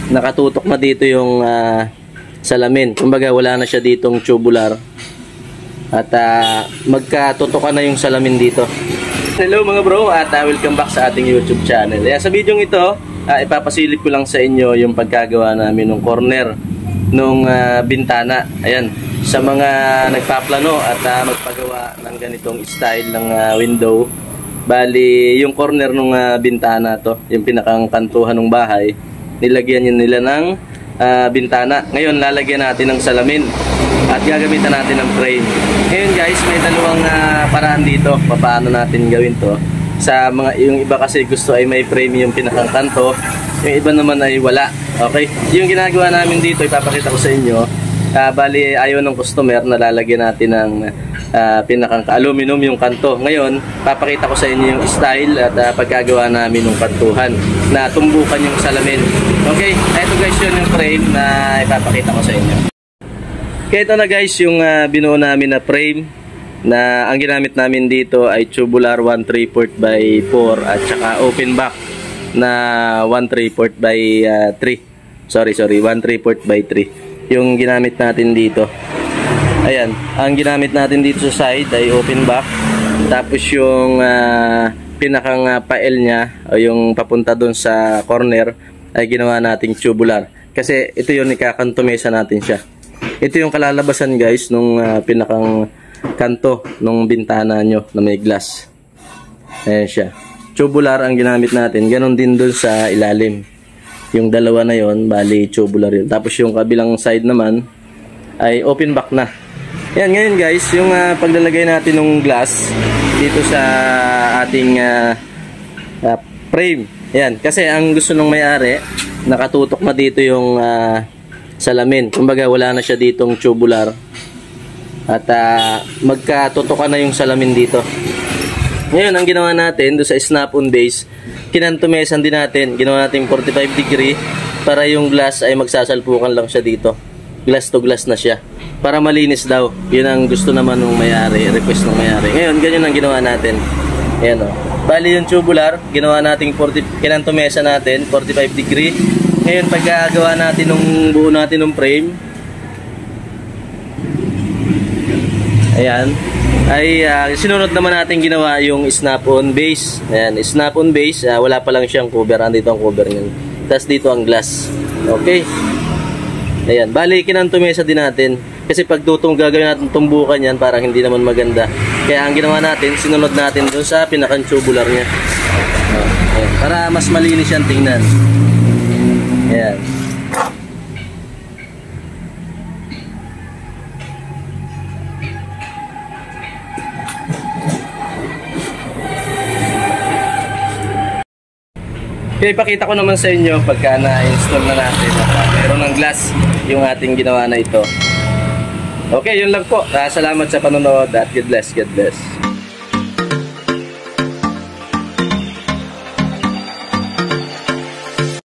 nakatutok na dito yung salamin. Kumbaga wala na siya ditong tubular. At magkatutukan na yung salamin dito. Hello mga bro, at welcome back sa ating YouTube channel. Sa video ito, ipapasilip ko lang sa inyo yung pagkagawa namin ng corner nung bintana. Ayan, sa mga nagpaplano at magpagawa ng ganitong style ng window. Bali, yung corner ng bintana to, yung pinakang kantuhan ng bahay, nilagyan nila ng bintana. Ngayon, lalagyan natin ng salamin at gagamitan natin ng frame. Ngayon guys, may dalawang paraan dito paano natin gawin to. Sa mga, yung iba kasi gusto ay may frame yung pinakang kanto, yung iba naman ay wala. Okay, yung ginagawa namin dito, ipapakita ko sa inyo. Bali, ayaw ng customer na lalagyan natin ng pinakang aluminum yung kanto. Ngayon, papakita ko sa inyo yung style at pagkagawa namin ng kantuhan na tumbukan yung salamin. Okay, ito guys yun yung frame na ipapakita ko sa inyo. Okay, ito na guys yung binuo namin na frame na ang ginamit namin dito ay tubular 1/3 by 4 at saka open back na 1/3 by 3. Sorry, 1/3 by 3 yung ginamit natin dito. Ayan, ang ginamit natin dito sa side ay open back. Tapos yung pinakang pael niya o yung papunta doon sa corner ay ginawa nating tubular. Kasi ito yung ikakantomesa natin siya. Ito yung kalalabasan guys nung pinakang kanto nung bintana nyo na may glass. Ayan siya. Tubular ang ginamit natin. Ganon din doon sa ilalim. Yung dalawa na yon, bali tubular yun. Tapos yung kabilang side naman ay open back na. Yan, ngayon guys, yung paglalagay natin ng glass dito sa ating frame. Yan, kasi ang gusto ng may-ari, nakatutok na dito yung salamin. Kumbaga wala na siya ditong tubular. At magkatutukan na yung salamin dito. Ngayon, ang ginawa natin doon sa snap-on base, kinantumesan din natin. Ginawa natin 45 degree para yung glass ay magsasalpukan lang siya dito. Glass to glass na siya. Para malinis daw. Yun ang gusto naman ng may-ari, request ng may-ari. Ngayon, ganyan ang ginawa natin. Ayan o. Bali yung tubular, ginawa natin kinantumesa natin, 45 degree. Ngayon, pagkagawa natin ng buo natin ng frame, ayan, ay sinunod naman natin ginawa yung snap-on base. Ayan, snap-on base, wala pa lang siyang cover. Andito ang cover niyan. Tapos dito ang glass. Okay. Ayan, bali kinantumesa din natin. Kasi pag gagawin natin tumbukan yan, parang hindi naman maganda. Kaya ang ginawa natin, sinunod natin doon sa pinakang tubular niya. Ayan, para mas malinis yan tingnan. Ayan. Okay, ipakita ko naman sa inyo pagka na-install na natin at meron ng glass yung ating ginawa na ito. Okay, yun lang po. Salamat sa panonood at God bless, God bless.